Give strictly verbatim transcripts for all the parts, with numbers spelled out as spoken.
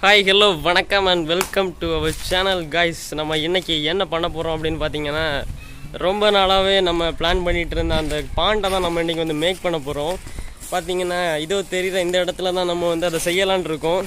Hi, hello, வணக்கம் and welcome to our channel guys. நம்ம இன்னைக்கு என்ன பண்ண போறோம் அப்படினு பாத்தீங்கன்னா ரொம்ப நாளாவே நம்ம பிளான் பண்ணிட்டு இருந்த அந்த பாண்டை தான் நம்ம இன்னைக்கு வந்து மேக் பண்ண போறோம். பாத்தீங்கன்னா இதோ தெரியுற இந்த இடத்துல தான் நம்ம வந்து அதை செய்யலாம்னு இருக்கோம்.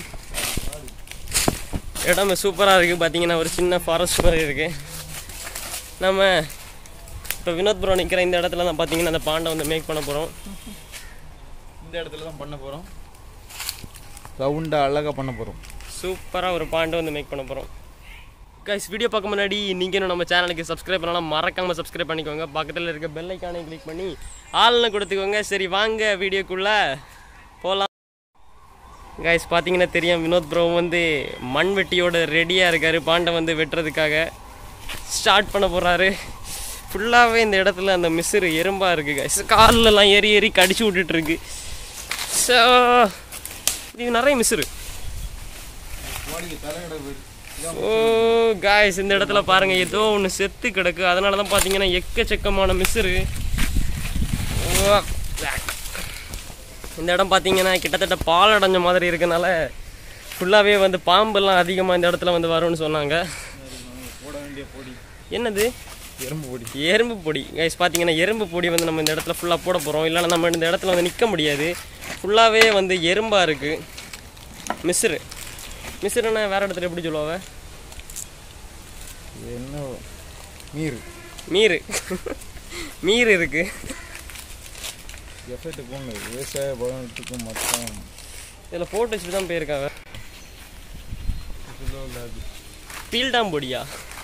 இடமே சூப்பரா இருக்கு. பாத்தீங்கன்னா ஒரு சின்ன ஃபாரஸ்ட் மாதிரி இருக்கு. நம்ம இப்போ வினோத் ப்ரோ நிக்கிற இந்த இடத்துல தான் பாத்தீங்கன்னா அந்த பாண்டை வந்து மேக் பண்ண போறோம். இந்த இடத்துல தான் பண்ண போறோம். ரவுண்டா அழகா பண்ண போறோம். சூப்பரா ஒரு பாண்டை வந்து மேக் பண்ண போறோம். गाइस வீடியோ பார்க்க முன்னாடி நீங்க இன்னும் நம்ம சேனலுக்கு சப்ஸ்கிரைப் பண்ணலாம், மறக்காம சப்ஸ்கிரைப் பண்ணிக்கோங்க. பக்கத்துல இருக்க பெல் ஐகானை கிளிக் பண்ணி ஆல்னு கொடுத்துக்கோங்க. சரி வாங்க வீடியோக்குள்ள போலாம். गाइस பாத்தீங்கன்னா தெரியும் வினோத் ப்ரோ வந்து மண்வெட்டியோட ரெடியா இருக்காரு. பாண்டை வந்து வெட்டுறதுக்காக ஸ்டார்ட் பண்ண போறாரு. ஃபுல்லாவே இந்த இடத்துல அந்த மிஸ்ரு எறும்பா இருக்கு. गाइस கால்ல எல்லாம் ஏறி ஏறி கடிச்சு விட்டுட்டு இருக்கு. சோ இது நிறைய மிஸ்ரு. ஓ காய்ஸ் இந்த இடத்துல பாருங்க ஏதோ ஒன்று செத்து கிடக்கு. அதனால தான் பார்த்தீங்கன்னா எக்கச்சக்கமான மிஸ்ரு. இந்த இடம் பார்த்தீங்கன்னா கிட்டத்தட்ட பால் அடைஞ்ச மாதிரி இருக்கனால ஃபுல்லாகவே வந்து பாம்பெல்லாம் அதிகமாக இந்த இடத்துல வந்து வரும்னு சொன்னாங்க. என்னது எறும்பு பொடி. எறும்பு பொடி கைஸ் பார்த்தீங்கன்னா எறும்பு பொடி வந்து நம்ம இந்த இடத்துல ஃபுல்லாக போட போகிறோம். இல்லைன்னா நம்ம இந்த இடத்துல வந்து நிற்க முடியாது. ஃபுல்லாகவே வந்து எறும்பாக இருக்குது. மிஸ்ரு மிஸ்ருன்னா வேறு இடத்துல எப்படி சொல்லுவாங்க? என்ன மீர் மீர் மீர் இருக்கு. எஃபெக்ட் போங்க விவசாய பலனத்துக்கு மொத்தம் இதில் போட்டு வச்சுட்டு தான் போயிருக்காங்க. பீல்டாம் பொடியா?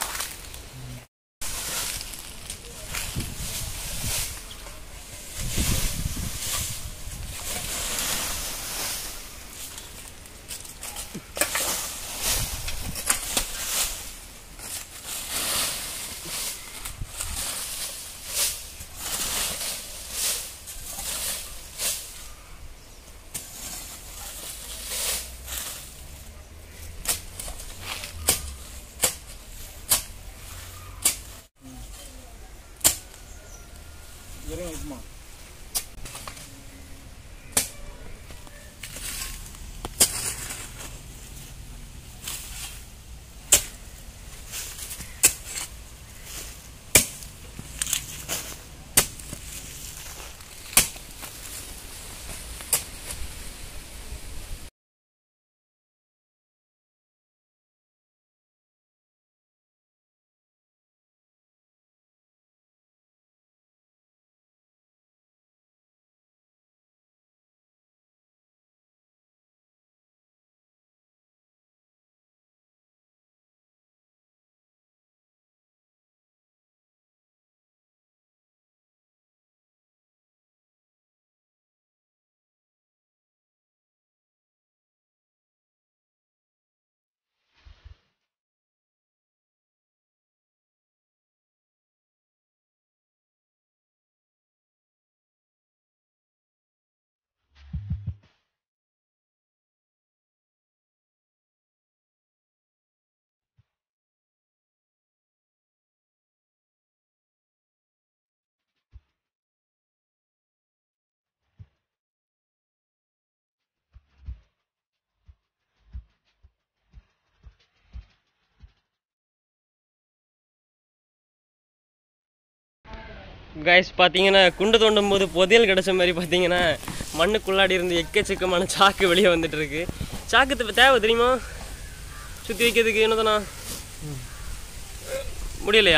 இருக்குமா கைஸ் பார்த்தீங்கன்னா குண்டு தோண்டும் போது புதையல் கிடச்ச மாதிரி பார்த்தீங்கன்னா மண்ணுக்குள்ளாடி இருந்து எக்கச்சக்கமான சாக்கு வெளியே வந்துட்டு இருக்கு. சாக்கு தேவை தெரியுமா? சுற்றி வைக்கிறதுக்கு என்னதானா முடியலையா?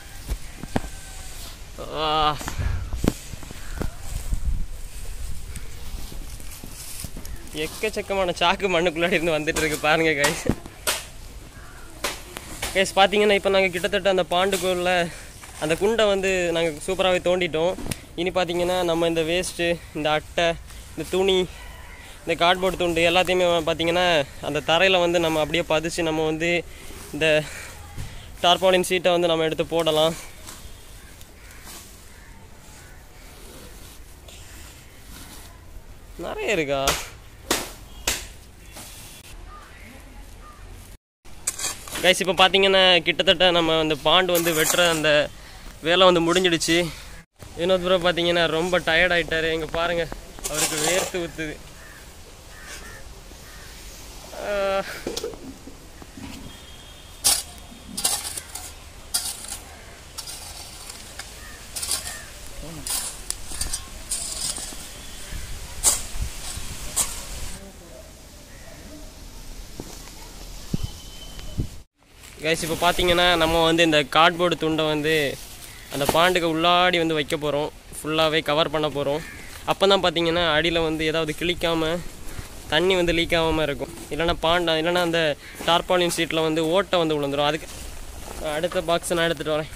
எக்கச்சக்கமான சாக்கு மண்ணுக்குள்ளாடி இருந்து வந்துட்டு இருக்கு பாருங்க கைஸ். கைஸ் பார்த்தீங்கன்னா இப்போ நாங்கள் கிட்டத்தட்ட அந்த பாண்டுக்குள்ள அந்த குண்டை வந்து நாங்கள் சூப்பராகவே தோண்டிட்டோம். இனி பார்த்தீங்கன்னா நம்ம இந்த வேஸ்ட்டு, இந்த அட்டை, இந்த துணி, இந்த கார்ட்போர்ட் துண்டு எல்லாத்தையுமே பார்த்திங்கன்னா அந்த தரையில் வந்து நம்ம அப்படியே பதிச்சு நம்ம வந்து இந்த டார்பாலின் சீட்டை வந்து நம்ம எடுத்து போடலாம். நிறைய இருக்கா? கைஸ் இப்போ பார்த்தீங்கன்னா கிட்டத்தட்ட நம்ம அந்த பாண்டு வந்து வெட்டுற அந்த வேலை வந்து முடிஞ்சிடுச்சு. வினோத் ப்ரோ பார்த்தீங்கன்னா ரொம்ப டயர்ட் ஆகிட்டாரு. இங்கே பாருங்கள் அவருக்கு வேர்த்து ஊற்றுது. கைஸ் இப்போ பார்த்தீங்கன்னா நம்ம வந்து இந்த கார்ட்போர்டு துண்டை வந்து அந்த பாண்டுக்கு உள்ளாடி வந்து வைக்க போகிறோம், ஃபுல்லாகவே கவர் பண்ண போகிறோம். அப்போ தான் பார்த்தீங்கன்னா அடியில் வந்து ஏதாவது கிளிக்காமல் தண்ணி வந்து லீக் ஆகாமல் இருக்கும். இல்லைனா பாண்டா இல்லைனா அந்த டார்பாலின் சீட்டில் வந்து ஓட்டை வந்து விழுந்துடும். அதுக்கு அடுத்த பாக்ஸை நான் எடுத்துகிட்டு வரேன்.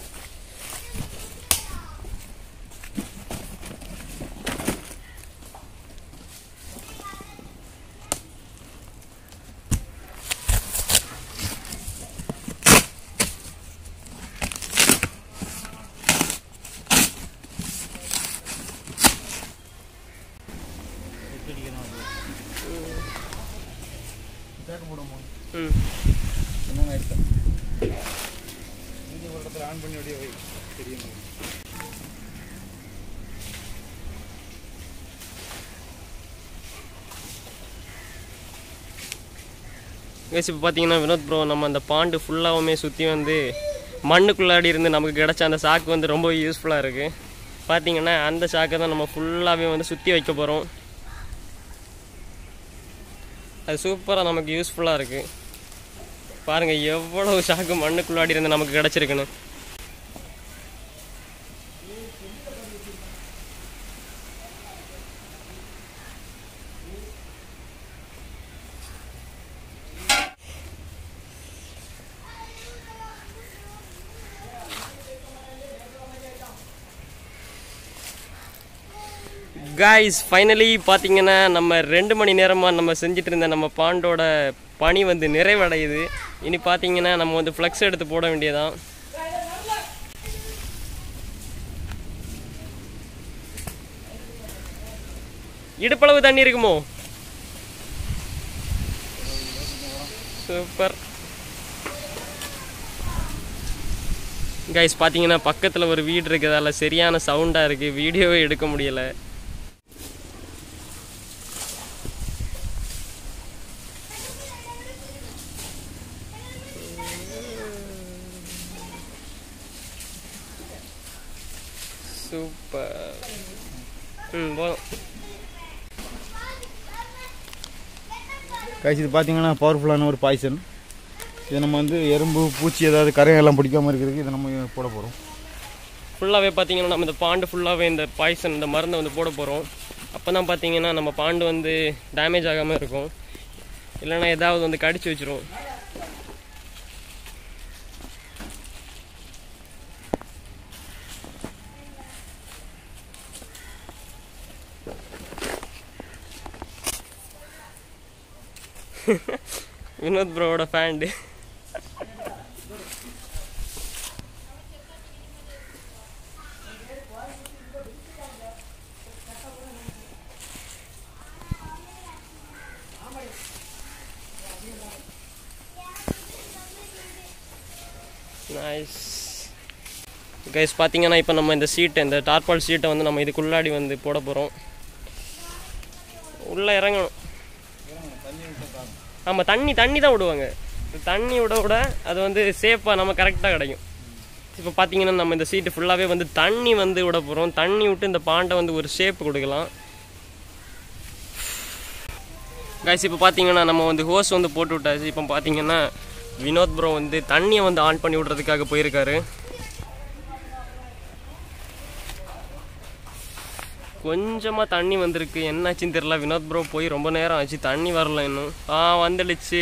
ம் என்னங்க ஆயிடுச்சு இந்த ஒரு இடத்துல ஆன் பண்ணி அப்படியே வை தெரியும். கைஸ் இப்போ பார்த்தீங்கன்னா வினோத் ப்ரோ நம்ம அந்த பாண்டு ஃபுல்லாகவுமே சுற்றி வந்து மண்ணுக்குள்ளாடி இருந்து நமக்கு கிடச்ச அந்த சாக்கு வந்து ரொம்ப யூஸ்ஃபுல்லாக இருக்குது. பார்த்தீங்கன்னா அந்த சாக்கை தான் நம்ம ஃபுல்லாகவே வந்து சுற்றி வைக்க போகிறோம். அது சூப்பராக நமக்கு யூஸ்ஃபுல்லாக இருக்குது. பாருங்கள் எவ்வளோ சாக்கு மண்ணுக்குள்ளாடி இருந்து நமக்கு கிடச்சிருக்குன்னு. கைஸ் ஃபைனலி பார்த்தீங்கன்னா நம்ம ரெண்டு மணி நேரமாக நம்ம செஞ்சுட்டு இருந்த நம்ம பாண்டோட பணி வந்து நிறைவடையுது. இனி பார்த்தீங்கன்னா நம்ம வந்து ஃப்ளக்ஸ் எடுத்து போட வேண்டியதான். இடுப்பளவு தண்ணி இருக்குமோ? Super guys. பார்த்தீங்கன்னா பக்கத்தில் ஒரு வீடு இருக்குதால சரியான சவுண்டாக இருக்குது, வீடியோவே எடுக்க முடியலை. சூப்பர். ம் போதும் கைஸ். இது பார்த்தீங்கன்னா பவர்ஃபுல்லான ஒரு பாய்சன். இது நம்ம வந்து எறும்பு பூச்சி ஏதாவது கரையெல்லாம் பிடிக்காமல் இருக்கிறதுக்கு இதை நம்ம போட போகிறோம். ஃபுல்லாகவே பார்த்தீங்கன்னா நம்ம இந்த பாண்டு ஃபுல்லாகவே இந்த பாய்சன் இந்த மருந்தை வந்து போட போகிறோம். அப்போ தான் பார்த்தீங்கன்னா நம்ம பாண்டு வந்து டேமேஜ் ஆகாமல் இருக்கும், இல்லைன்னா ஏதாவது வந்து கடிச்சு வச்சிரும். வினோத் ப்ரோவோட ஃபேண்டு. Nice guys. பார்த்தீங்கன்னா இப்போ நம்ம இந்த சீட்டை இந்த டார்பால் சீட்டை வந்து நம்ம இதுக்குள்ளாடி வந்து போட போகிறோம். உள்ளே இறங்கணும். ஆமாம் தண்ணி தண்ணி தான் விடுவாங்க. தண்ணி விட விட அது வந்து சேஃபாக நம்ம கரெக்டாக கிடைக்கும். இப்போ பார்த்தீங்கன்னா நம்ம இந்த சீட்டு ஃபுல்லாகவே வந்து தண்ணி வந்து விட போகிறோம். தண்ணி விட்டு இந்த பாண்டை வந்து ஒரு ஷேப் கொடுக்கலாம். கைஸ் இப்போ பார்த்தீங்கன்னா நம்ம வந்து ஹோஸ் வந்து போட்டு விட்டாச்சு. இப்போ பார்த்தீங்கன்னா வினோத் ப்ரோ வந்து தண்ணியை வந்து ஆன் பண்ணி விடுறதுக்காக போயிருக்காரு. கொஞ்சமாக தண்ணி வந்திருக்கு, என்னாச்சுன்னு தெரியல. வினோத் ப்ரோ போய் ரொம்ப நேரம் ஆச்சு, தண்ணி வரல இன்னும். ஆ வந்துடுச்சு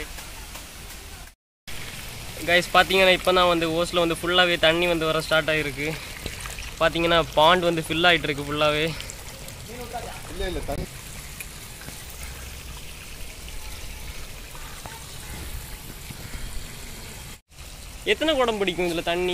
கைஸ். பார்த்தீங்கன்னா இப்போ தான் வந்து ஓஸில் வந்து ஃபுல்லாகவே தண்ணி வந்து வர ஸ்டார்ட் ஆகிருக்கு. பார்த்தீங்கன்னா பாண்ட் வந்து ஃபில் ஆகிட்டு இருக்கு ஃபுல்லாகவே. இல்லை இல்லை தண்ணி எத்தனை குடம் பிடிக்கும் இதில் தண்ணி?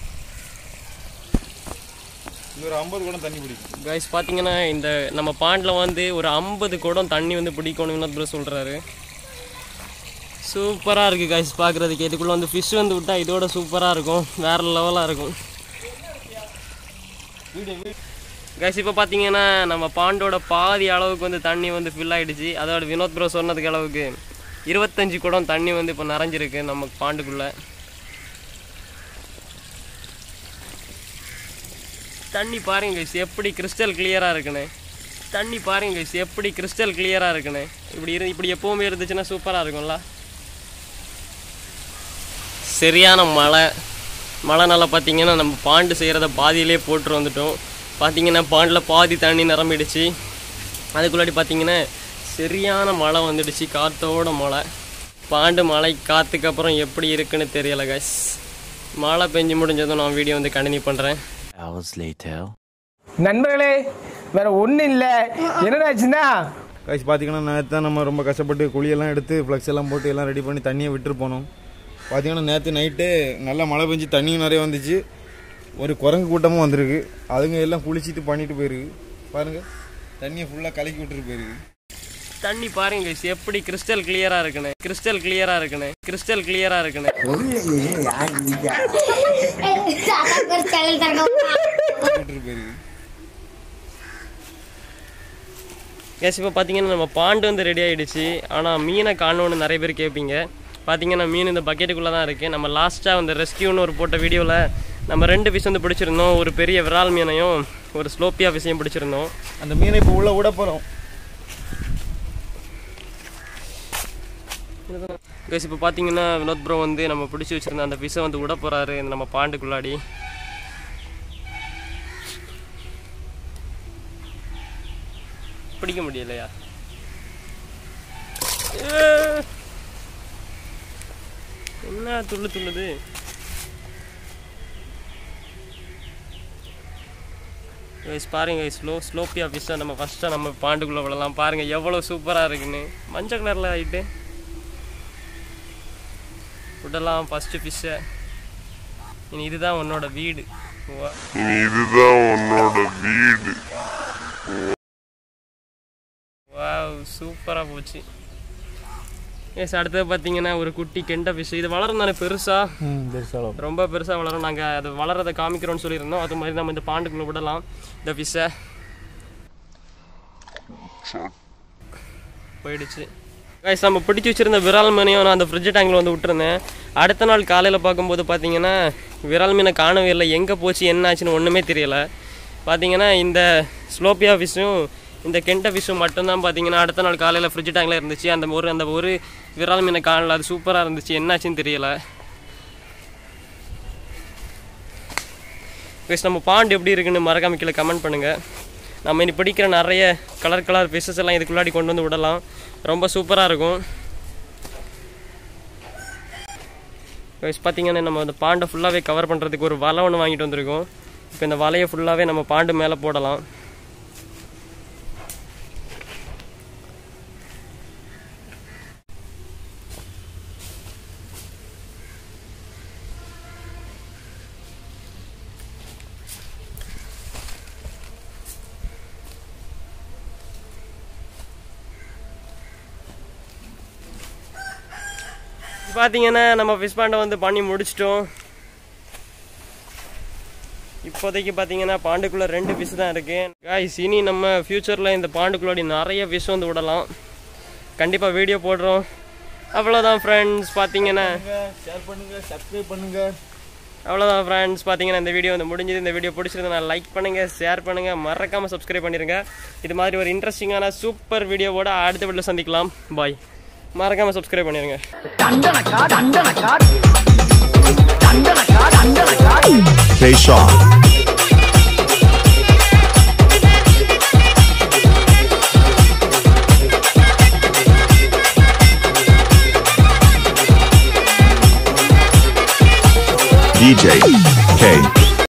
ஒரு ஐம்பது குடம் தண்ணி பிடிக்கும் கைஸ். பார்த்தீங்கன்னா இந்த நம்ம பாண்டில் வந்து ஒரு ஐம்பது குடம் தண்ணி வந்து பிடிக்கணும் வினோத் ப்ரோ சொல்கிறாரு. சூப்பராக இருக்குது கைஸ் பார்க்குறதுக்கு. இதுக்குள்ளே வந்து ஃபிஷ் வந்து விட்டால் இதோட சூப்பராக இருக்கும், வேறு லெவலாக இருக்கும். கைஸ் இப்போ பார்த்தீங்கன்னா நம்ம பாண்டோட பாதி அளவுக்கு வந்து தண்ணி வந்து ஃபில் ஆகிடுச்சு. அதோட வினோத் ப்ரோ சொன்னதுக்கு அளவுக்கு இருபத்தஞ்சி குடம் தண்ணி வந்து இப்போ நிறைஞ்சிருக்கு நம்ம பாண்டுக்குள்ளே. தண்ணி பாருங்க கைஸ் எப்படி கிறிஸ்டல் கிளியராக இருக்குன்னு. தண்ணி பாருங்க கைஸ் எப்படி கிறிஸ்டல் கிளியராக இருக்குன்னு. இப்படி இரு இப்படி எப்போவுமே இருந்துச்சுன்னா சூப்பராக இருக்கும்ல. சரியான மழை மழைனால பார்த்தீங்கன்னா நம்ம பாண்டு செய்கிறத பாதியிலே போட்டு வந்துட்டோம். பார்த்தீங்கன்னா பாண்டில் பாதி தண்ணி நிரம்பிடுச்சு. அதுக்குள்ளாடி பார்த்தீங்கன்னா சரியான மழை வந்துடுச்சு, காற்றோட மழை. பாண்டு மழை காற்றுக்கு அப்புறம் எப்படி இருக்குன்னு தெரியலை கைஸ். மழை பெஞ்சு முடிஞ்சதும் நான் வீடியோ வந்து கண்டினியூ பண்ணுறேன். நண்பர்களே வேற ஒன்றும் இல்லை, என்னடாச்சுன்னா கைஸ் பார்த்தீங்கன்னா நேற்று தான் நம்ம ரொம்ப கஷ்டப்பட்டு குழியெல்லாம் எடுத்து ஃப்ளக்ஸ் எல்லாம் போட்டு எல்லாம் ரெடி பண்ணி தண்ணியை விட்டுட்டு போனோம். பார்த்தீங்கன்னா நேற்று நைட்டு நல்லா மழை பெஞ்சு தண்ணியும் நிறைய வந்துச்சு. ஒரு குரங்கு கூட்டமும் வந்திருக்கு. அதுங்க எல்லாம் குளிச்சுட்டு பண்ணிட்டு போயிருக்கு. பாருங்கள் தண்ணியை ஃபுல்லாக கலக்கி விட்டுட்டு போயிருக்கு. தண்ணி பாருங்க எப்படி கிறிஸ்டல் கிளியராக இருக்குன்னு. கிறிஸ்டல் கிளியராக இருக்குன்னு. கிறிஸ்டல் கிளியராக இருக்குன்னு. கேஸ் இப்போ பார்த்தீங்கன்னா நம்ம பாண்டு வந்து ரெடி ஆகிடுச்சு. ஆனால் மீனை காணோன்னு நிறைய பேர் கேட்பீங்க. பார்த்தீங்கன்னா மீன் இந்த பக்கெட்டுக்குள்ளே தான் இருக்குது. நம்ம லாஸ்ட்டாக வந்து ரெஸ்கியூன்னு ஒரு போட்ட வீடியோவில் நம்ம ரெண்டு ஃபிஷ் வந்து பிடிச்சிருந்தோம். ஒரு பெரிய விரால் மீனையும் ஒரு ஸ்லோப்பியா ஃபிஷ்ஷையும் பிடிச்சிருந்தோம். அந்த மீனை இப்போ உள்ளே விட போகிறோம். கேஸ் இப்போ பார்த்தீங்கன்னா வினோத் ப்ரோ வந்து நம்ம பிடிச்சி வச்சுருந்த அந்த ஃபிஷ்ஷை வந்து விட போகிறாரு நம்ம பாண்டுக்குள்ளாடி. பிடிக்க முடியலையா? என்ன துள்ளு துள்ளுது? கைஸ் பாருங்க ஸ்லோ ஸ்லோப்பியா ஃபிஷ்ஷை நம்ம ஃபஸ்ட்டாக நம்ம பாண்டுக்குள்ளே விடலாம். பாருங்கள் எவ்வளோ சூப்பராக இருக்குன்னு. மஞ்சள் கலரில் ஆகிட்டு விடலாம் ஃபஸ்ட்டு ஃபிஷ்ஷை. இனி இதுதான் உன்னோட வீடு. இதுதான் உன்னோட வீடு. வாவ் சூப்பராக போச்சு. எஸ் அடுத்தது பார்த்தீங்கன்னா ஒரு குட்டி கெண்டை ஃபிஷ். இது வளரும் தானே பெருசாக பெருசாக ரொம்ப பெருசாக வளரும். நாங்கள் அது வளரதை காமிக்கிறோன்னு சொல்லியிருந்தோம். அது மாதிரி நம்ம இந்த பாண்டுக்குள்ளே விடலாம் இந்த ஃபிஷ்ஷை. போயிடுச்சு கைஸ். நம்ம பிடிச்சி வச்சுருந்த விரால் மீனையும் நான் அந்த ஃப்ரிட்ஜ் டேங்கில் வந்து விட்டுருந்தேன். அடுத்த நாள் காலையில் பார்க்கும்போது பார்த்தீங்கன்னா விரால் மீனை காணவே இல்லை. எங்கே போச்சு என்ன ஆச்சுன்னு ஒன்றுமே தெரியலை. பார்த்தீங்கன்னா இந்த ஸ்லோப்பியா ஃபிஷ்ஷும் இந்த கெண்டை ஃபிஷ்ஷும் மட்டும்தான் பார்த்தீங்கன்னா அடுத்த நாள் காலையில் ஃப்ரிட்ஜ் டேங்கில் இருந்துச்சு. அந்த ஒரு அந்த ஒரு விரால் மீனை காணல. அது சூப்பராக இருந்துச்சு, என்னாச்சுன்னு தெரியலை. கைஸ் நம்ம பாண்டு எப்படி இருக்குன்னு மறக்காம கீழே கமெண்ட் பண்ணுங்கள். நம்ம இனி பிடிக்கிற நிறைய கலர் கலர் ஃபிஷ்ஷஸ் எல்லாம் இதுக்குள்ளாடி கொண்டு வந்து விடலாம். ரொம்ப சூப்பராக இருக்கும். கைஸ் பார்த்தீங்கன்னா நம்ம அந்த பாண்டை ஃபுல்லாகவே கவர் பண்ணுறதுக்கு ஒரு வலை ஒன்று வாங்கிட்டு வந்திருக்கோம். இப்போ இந்த வலையை ஃபுல்லாகவே நம்ம பாண்டு மேலே போடலாம். பார்த்தீங்கன்னா நம்ம ஃபிஷ் பாண்டை வந்து பண்ணி முடிச்சிட்டோம். இப்போதைக்கு பார்த்தீங்கன்னா பாண்டுக்குள்ளே ரெண்டு ஃபிஷ் தான் இருக்குது. காய்ஸ் இனி நம்ம ஃப்யூச்சரில் இந்த பாண்டுக்குள்ளாடி நிறைய ஃபிஷ் வந்து விடலாம். கண்டிப்பாக வீடியோ போடுறோம். அவ்வளோதான் ஃப்ரெண்ட்ஸ். பார்த்தீங்கன்னா ஷேர் பண்ணுங்கள், சப்ஸ்கிரைப் பண்ணுங்கள். அவ்வளோதான் ஃப்ரெண்ட்ஸ். பார்த்தீங்கன்னா இந்த வீடியோ வந்து முடிஞ்சது. இந்த வீடியோ பிடிச்சிருந்தா லைக் பண்ணுங்கள், ஷேர் பண்ணுங்கள், மறக்காமல் சப்ஸ்கிரைப் பண்ணிடுங்க. இது மாதிரி ஒரு இன்ட்ரெஸ்டிங்கான சூப்பர் வீடியோவோட அடுத்த வீடியோவில் சந்திக்கலாம். பாய். மறக்காம சப்ஸ்கிரைப் பண்ணிருங்க. D J K